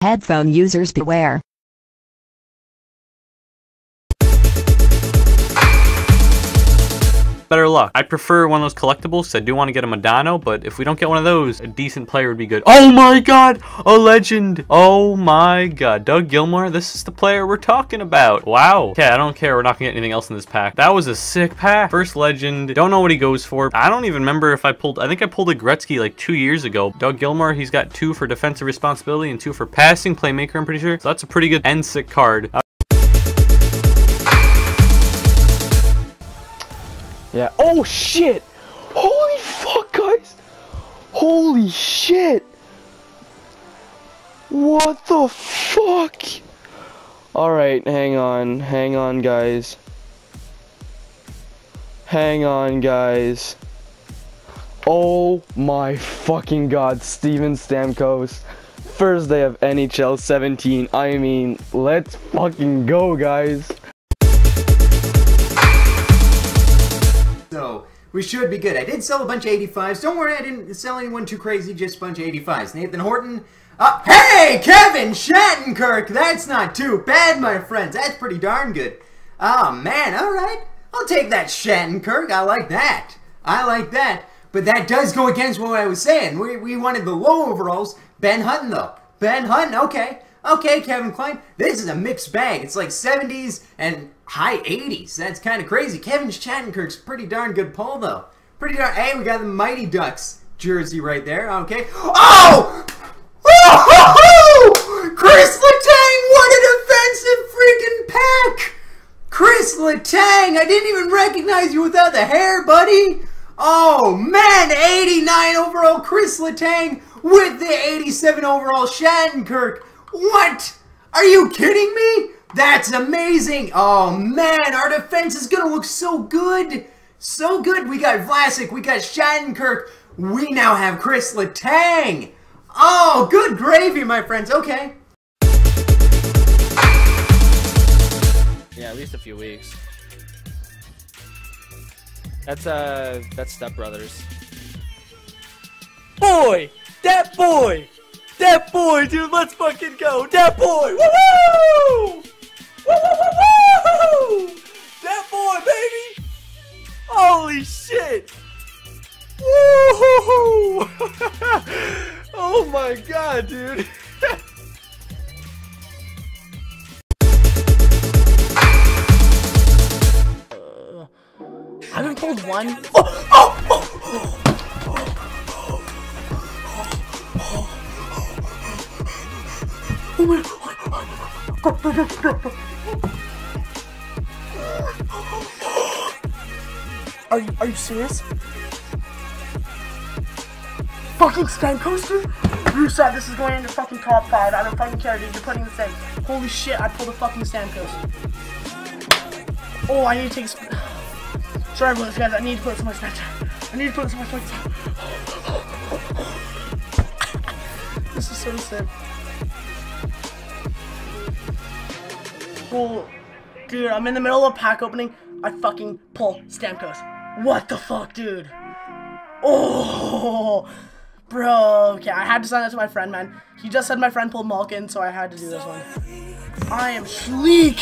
headphone users beware. Better luck. I prefer one of those collectibles because I do want to get a Modano, but if we don't get one of those, a decent player would be good. Oh my god! A legend! Oh my god. Doug Gilmour, this is the player we're talking about. Wow. Okay, I don't care. We're not going to get anything else in this pack. That was a sick pack. First legend. Don't know what he goes for. I don't even remember if I think I pulled a Gretzky like 2 years ago. Doug Gilmour, he's got 2 for defensive responsibility and 2 for passing playmaker, I'm pretty sure. So that's a pretty good and sick card. Yeah. Oh shit! Holy fuck, guys! Holy shit! What the fuck? Alright, hang on, guys. Hang on, guys. Oh my fucking god, Steven Stamkos. First day of NHL 17. I mean, let's fucking go, guys. So, we should be good. I did sell a bunch of 85s. Don't worry, I didn't sell anyone too crazy, just a bunch of 85s. Nathan Horton. Hey, Kevin Shattenkirk! That's not too bad, my friends. That's pretty darn good. Oh, man, alright. I'll take that Shattenkirk. I like that. I like that. But that does go against what I was saying. We wanted the low overalls. Ben Hutton, though. Ben Hutton, okay. Okay, Kevin Klein. This is a mixed bag. It's like 70s and high 80s. That's kind of crazy. Kevin Shattenkirk's pretty darn good pull, though. Pretty darn... Hey, we got the Mighty Ducks jersey right there. Okay. Oh! Oh! Chris Letang! What an offensive freaking pack! Chris Letang! I didn't even recognize you without the hair, buddy! Oh, man! 89 overall Chris Letang with the 87 overall Shattenkirk. What? Are you kidding me? That's amazing. Oh, man. Our defense is going to look so good. So good. We got Vlasic. We got Shattenkirk. We now have Chris Letang. Oh, good gravy, my friends. Okay. Yeah, at least a few weeks. That's Step Brothers. Boy! That boy! That boy, dude, let's fucking go! That boy! Woo-hoo! Woo-hoo-hoo-hoo! That boy, baby! Holy shit! Woo-hoo-hoo! Oh my god, dude! I haven't pulled one. Oh my God. Are you serious? Fucking Stamkos, dude? You said this is going into fucking top 5. I don't fucking care, dude. You're putting this in. Holy shit, I pulled a fucking Stamkos. Oh, I need to take a... Sorry about this, guys. I need to put it on my Snapchat. I need to put it on my Snapchat. This is so sick. Well, dude, I'm in the middle of pack opening. I fucking pull Stamkos. What the fuck, dude? Oh, bro. Okay, I had to send that to my friend, man. He just said my friend pulled Malkin, so I had to do this one. I am sleek.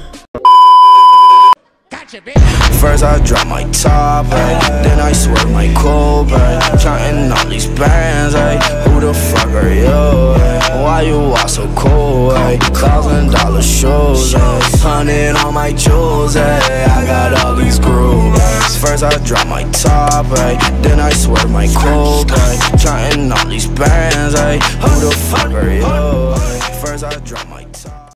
First I drop my top, ay, then I swerve my Cobra, counting all these bands, ay, who the fuck are you, ay? Why you all so cool, ay? $1,000 shows, ay, 100 on my jewels, ay, I got all these grooves. First I drop my top, ay, then I swerve my Cobra, counting all these bands, ay, who the fuck are you, ay? First I drop my